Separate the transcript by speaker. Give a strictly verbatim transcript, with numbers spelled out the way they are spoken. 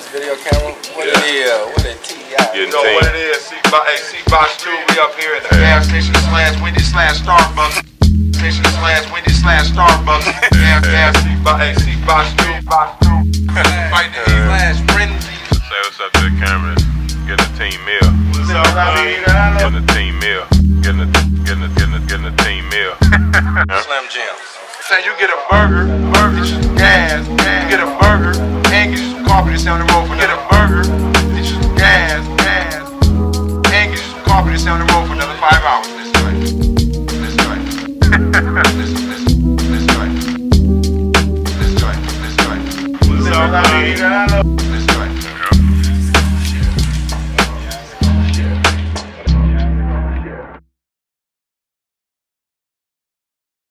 Speaker 1: this video camera. What yeah. it is? What it T I?
Speaker 2: You know what it is? C-Box two. We up here at the gas station slash Wendy slash Starbucks. Station slash Wendy slash Starbucks. Gas gas C-Box two. Fight the slash frenzy.
Speaker 3: Say what's up to the camera. Getting a team meal.
Speaker 2: What's up, Robbie?
Speaker 3: Getting a team meal. Getting a getting a getting a getting a team meal.
Speaker 1: Slim Jim.
Speaker 2: Say you get a burger, burger, gas, gas. You get a burger and get you some carpet and stay on the road.